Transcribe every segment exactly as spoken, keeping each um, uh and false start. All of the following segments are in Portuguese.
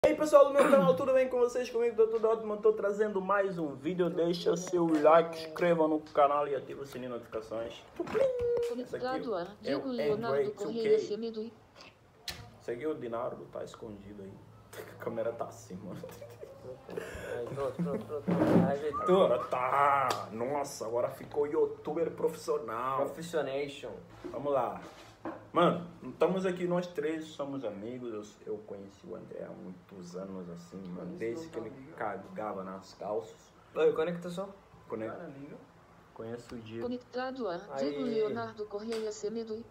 E aí pessoal do meu canal, tudo bem com vocês? Comigo tá tudo ótimo, eu tô trazendo mais um vídeo. Deixa seu like, inscreva no canal e ativa o sininho de notificações. Conectado a é o Diego Leonardo Correia Semedo. Esse aqui é o Dinardo, tá escondido aí. A câmera tá assim, mano. Pronto, pronto, pronto. Ajeitou. Agora tá. Nossa, agora ficou youtuber profissional. Professionation. Vamos lá. Mano, estamos aqui, nós três somos amigos. Eu, eu conheci o André há muitos anos, assim, mano. Desde que ele cagava nas calças. Oi, conecta só. Conecta. Conheço o Diego. Conectado a Diego Leonardo Correia Semedo.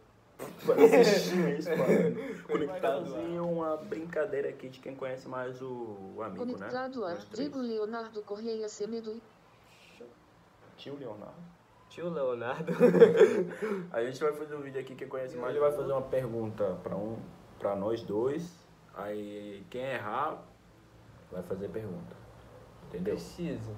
Conectado fazer uma brincadeira aqui de quem conhece mais o, o amigo, Conectado né? a Diego Leonardo Correia Semedo. Tio Leonardo. Tio Leonardo. A gente vai fazer um vídeo aqui, quem conhece mais, ele vai fazer uma pergunta pra, um, pra nós dois. Aí quem errar vai fazer pergunta. Entendeu? Preciso.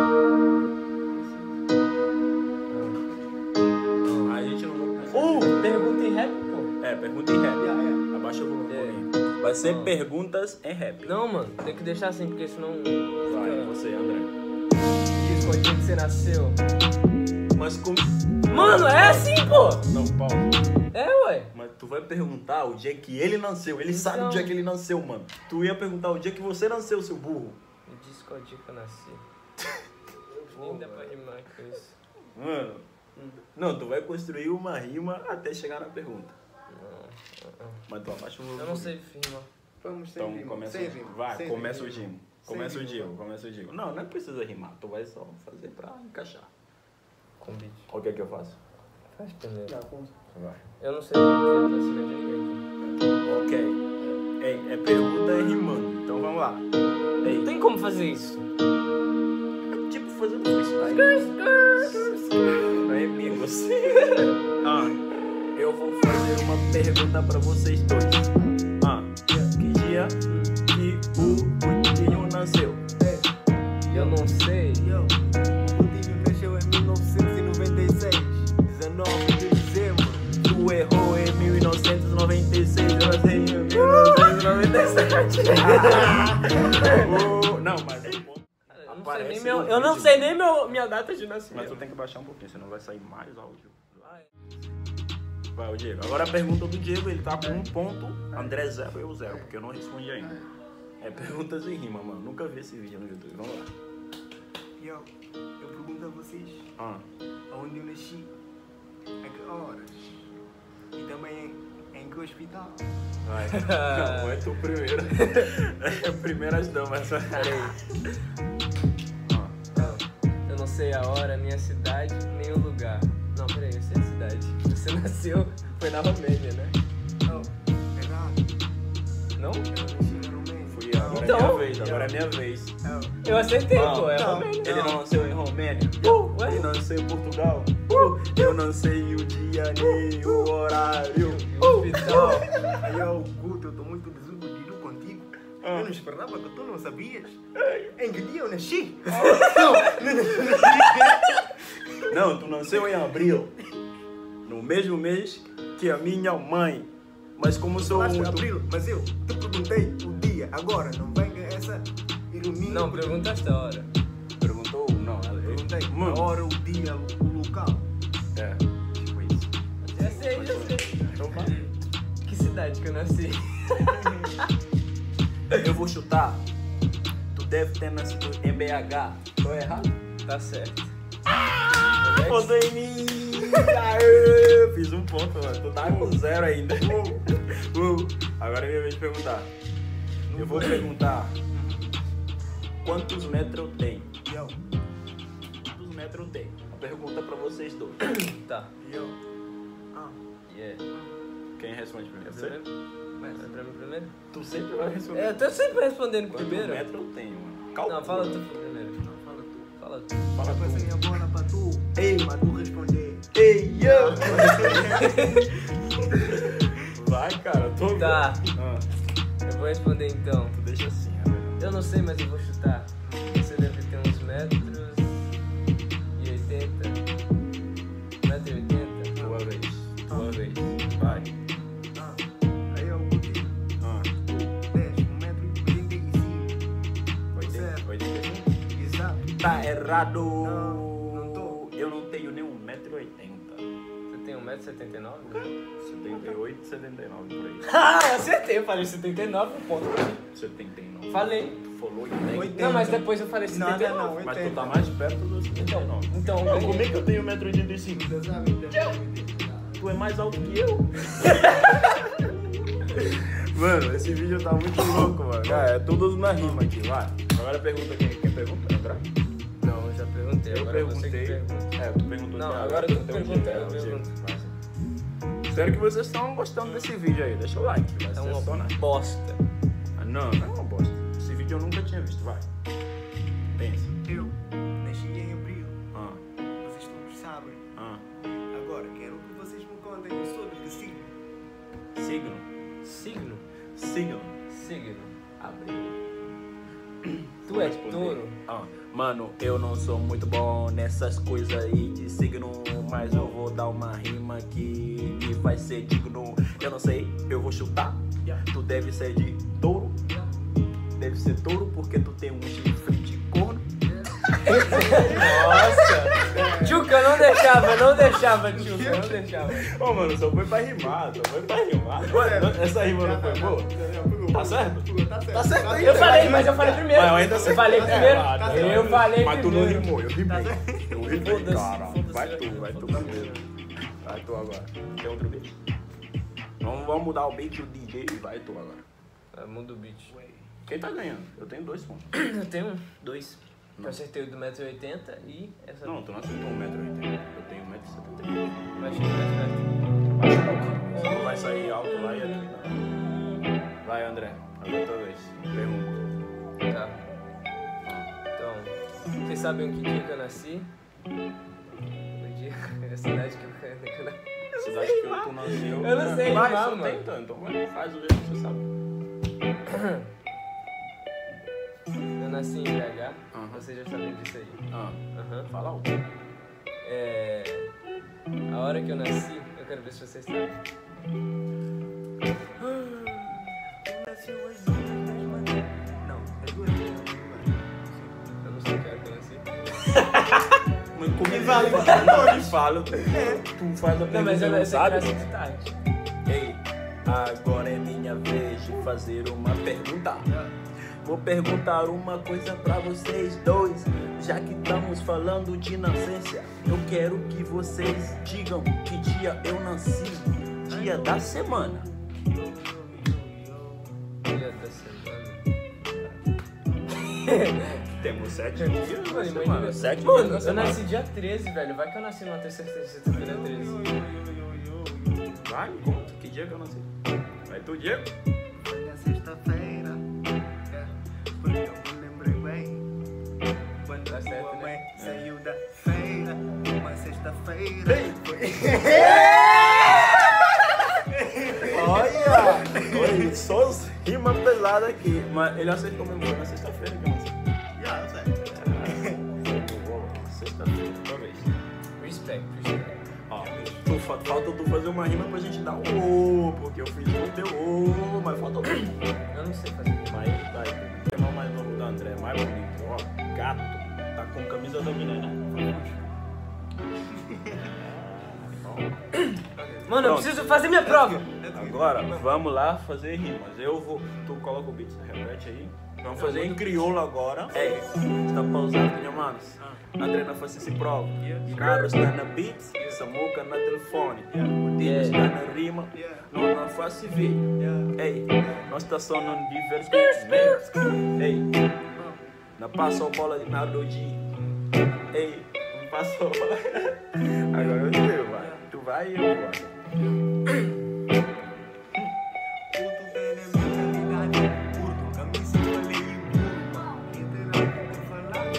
A gente não vai Uh, pergunta em rap, pô. É, pergunta em rap. Abaixa o volume É. um pouquinho. Vai ser Não. perguntas em rap. Não, mano, tem que deixar assim, porque senão... Vai, fica- você, André. Diz qual dia que você nasceu. Mas como... Mano, é assim, pô. Não, Paulo. É, ué. Mas tu vai perguntar o dia que ele nasceu. Ele sabe o Então. dia que ele nasceu, mano. Tu ia perguntar o dia que você nasceu, seu burro. Me diz qual dia que eu nasci. Nem dá pra rimar com isso. Mano. Não, tu vai construir uma rima até chegar na pergunta. Não, Mas tu abaixa o volume. eu não sei rimar. Vamos sem Então rima. começa Sem o rima. Vai, Sem começa o rima. Gimo. Sem Começa o rima. Gimo, começa o Gimo. Não, não precisa rimar. Tu vai só fazer pra encaixar. Com beat. O que é que eu faço? Faz primeiro. Já, com- Vai. Eu não sei o dia do nascimento de ninguém. Ok. É, é pergunta é rimando. Então vamos lá. Não Ei, tem como fazer isso. tipo fazendo freestyle. Não é amigos. Ah, eu vou fazer uma pergunta pra vocês dois. Ah, que dia que o Coutinho nasceu? Eu não sei. Yo, o Coutinho nasceu em mil novecentos e noventa e seis, dezenove de dezembro. Tu errou em mil novecentos e noventa e seis, eu nasci em mil novecentos e noventa e sete. Oh, não, mas Eu não sei Aparece nem, meu, no eu não vídeo. sei nem meu, minha data de Mas tu nascimento. tem que baixar um pouquinho, senão vai sair mais áudio. Vai, o Diego. Agora a pergunta do Diego, ele tá com um ponto, André zero, eu zero, porque eu não respondi ainda. É perguntas em rima, mano. Nunca vi esse vídeo no YouTube. Vamos lá. Yo, eu pergunto a vocês, Ah, aonde eu nasci, a que horas e também em, em que hospital. vai. Não, é tu primeiro. É primeiras damas. Peraí. Eu não sei a hora, nem a cidade, nem o lugar. Não, peraí, eu sei a cidade. Você nasceu, foi na Romênia, né? Oh, errado, Não? eu nasci na Romênia. Fui, agora Então. é minha vez, agora é minha vez. Oh, Eu acertei, Não, pô, é não. Romênia. Ele não nasceu em Romênia? Uh, ué? Ele nasceu em Portugal? Uh, eu não sei o dia nem o horário. E o hospital. aí eu, Guto, eu tô muito desiludido contigo. Ah. Eu não esperava que tu não sabias. Em que dia eu nasci? Não, tu nasceu em abril. No mesmo mês que a minha mãe. Mas como sou Falaste muito... abril, mas eu te perguntei o dia. Agora, não venha essa ironia. Não, porque perguntaste a hora. Perguntou? Não, ela... Perguntei Mano. a hora, o dia, o local. É, tipo isso. Já sei, já sei. Então vai. Que cidade que eu nasci? Eu vou chutar. Tu deve ter nascido em B H. Tô errado? Tá certo. Ponto em mim! Aê, fiz um ponto, mano. Tu tá com zero ainda. Uh, agora é minha vez de perguntar. Eu vou perguntar. Quantos metros eu tenho? Yo, Quantos metros eu tenho? Uma pergunta pra vocês dois. Tá. yo. Ah, Yeah. Quem responde primeiro? Você? Primeiro? Vai pra mim primeiro? Tu sempre vai responder. É, eu tô sempre respondendo Quantos primeiro. metros eu tenho, mano? Calcula. Não, fala tu primeiro. não, fala tu. Fala tu. Fala Eu passei tu. a bola pra tu. Ei. Pra tu responder. Ei, yo! Vai, cara. Eu tô... Tá. Ah, Eu vou responder então. tu deixa assim, né? Eu não sei, mas eu vou chutar. Você deve ter uns metros e oitenta. Metro e oitenta? Tua vez. Tua vez. Vai. Ah, aí eu botei Ah. dez, um metro e quarenta e tá errado. Não, não tô. Eu não tenho nem um metro e oitenta. Você tem um metro e setenta e nove? setenta e oito, setenta e nove por aí. Ah, eu acertei, eu falei setenta e nove, ponto. setenta e nove. Falei. Tu falou oitenta. oitenta. Não, mas depois eu falei setenta e nove. Não, não, não. Mas tu tá mais perto do setenta e nove. Então, Não, ganhei. como é que eu tenho um metro e oitenta e cinco? Tu é mais alto que eu. Mano, esse vídeo tá muito louco, mano. É, é tudo na rima aqui, vai. Agora pergunta quem, quem pergunta, André? Não, eu já perguntei. Eu agora você que perguntei. pergunta. É, tu perguntou. Não, já, agora tu tem um pergunta, dia, eu é, um dia. pergunto. Vai sim. Espero que vocês estão gostando desse vídeo aí. Deixa o like. Vai É ser uma só na... bosta. Ah, não, não é uma bosta. Esse vídeo eu nunca tinha visto, vai. Pensa. Eu nasci em abril, Ah, vocês todos sabem. ah. Agora quero que vocês me contem sobre que signo. Signo. Signo? Signo. Signo. Abril. Tu é Responder. touro? Ah, mano, eu não sou muito bom nessas coisas aí de signo, mas eu vou dar uma rima que, que vai ser digno. Eu não sei, eu vou chutar. Tu deve ser de touro. Deve ser touro porque tu tem um chifre de corno. Nossa! Tchuca, eu não deixava, eu não deixava, Tchuca, eu não deixava. Ô, mano, só foi pra rimar, só foi pra rimar. Ué, essa rima não foi boa? Tá certo? Tá certo. Tá certo aí. Eu falei, mas eu falei primeiro. Mas eu ainda sei. Eu falei Tá primeiro. errado, tá Eu errado. falei Mas tu não primeiro. rimou, eu rimei. Eu rimei, Foda-se, cara. foda-se. Vai tu, vai tu primeiro. Vai tu agora. Tem outro beat? Vamos, vamos mudar o beat, o D J e vai tu agora. Ah, muda o beat. Quem tá ganhando? Eu tenho dois pontos. Eu tenho dois. Eu acertei o do um metro e oitenta e essa. Não, tu não acertou um metro e oitenta. Eu tenho um metro e setenta e oito. Mas cheguei mais perto. Vai um pouquinho. Senão vai sair alto lá e aqui. Vai, André. Agora tua vez. Pergunta. Tá. Então, vocês sabem que dia que eu nasci? O dia. A cidade que eu, que eu nasci. Cidade que tu nasceu. Eu não sei vai, rimar, só mano. tenta, então vai, faz o jeito que você sabe. Eu nasci em B H. Aham. Vocês já sabem disso aí. Ah, Aham. fala alto. É. A hora que eu nasci, eu quero ver se vocês sabem. Nasceu às duas das manhã. Não, às duas das manhã. Eu não sei que hora que eu nasci. Mas como Me fala, Não, me fala. Tu, tu faz a pergunta Não, mas eu e não sei que sabe. nasci de tarde. Ei, agora é minha vez de fazer uma pergunta. Vou perguntar uma coisa pra vocês dois. Já que estamos falando de nascença, eu quero que vocês digam que dia eu nasci. Dia da semana. Dia da semana. Temos sete dias da Mano, semana. imagina. Sete Mano, dias da eu semana. nasci dia treze, velho. Vai que eu nasci numa terça-feira, sexta-feira treze. Vai, me conta. Que dia que eu nasci? Vai tu, Diego? Foi na sexta-feira. É, porque eu me lembrei bem. Quando Tá certo, tua né? mãe saiu da feira. Uma sexta-feira. Foi. Olha! Oi, só os rima pesada aqui. Mas ele acertou mesmo, foi na sexta-feira que eu nasci. Já, eu sei. Sexta-feira, tua vez. Respect, respect. Ó, tu, fa- falta tu fazer uma rima pra gente dar um ô, porque eu fiz o teu ô, mas falta outro. Eu não sei fazer. Mas vai, o irmão mais novo do André, mais bonito, ó, gato, tá com camisa da mina, né? Mano, eu Pronto. preciso fazer minha prova. Agora, vamos lá fazer rimas. Eu vou, tu coloca o beat, repete aí. Vamos fazer em crioulo agora. Ei, está pausado, minha manos. André na face se prova. Carlos está na beat, Samuca na telefone. O Dino está na rima, não na face vídeo. Ei, nós está só no diversos. Ei, não passou a bola de nada hoje. Ei, não passou a bola. Agora eu sei, vai. Tu vai e eu vou. Curto pela mentalidade. Curto camisa e muro. Literalmente falando.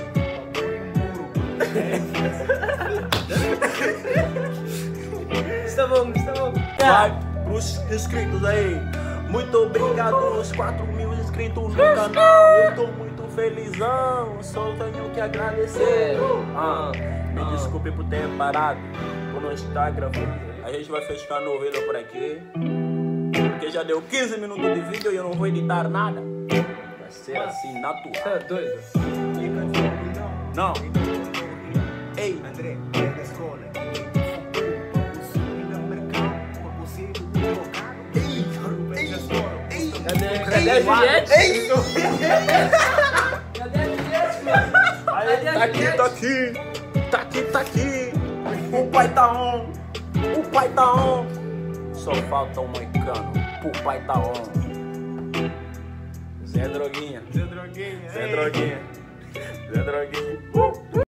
Está bom, está bom. Vai pros inscritos aí. Muito obrigado aos quatro mil inscritos no canal. Eu tô muito felizão, só tenho que agradecer. Ah, me desculpe por ter parado, por não estar gravando. A gente vai fechar no vídeo por aqui, porque já deu quinze minutos de vídeo e eu não vou editar nada. Vai ser assim natural. Tá doido? Fica de não. Não. Então eu morri. Ei. André, é da escola. O subir no mercado, pra você trocar. Ei, Rubens, ei, Cadê, cadê a Juliette? Ei. Cadê a Juliette, mano? Aí, tá aqui, tá aqui. Tá aqui, tá aqui. O pai tá on. O pai tá on. Só falta um moicano. O pai tá on. Zé Droguinha. Zé Droguinha. Zé ei. Droguinha. Zé Droguinha. Uh.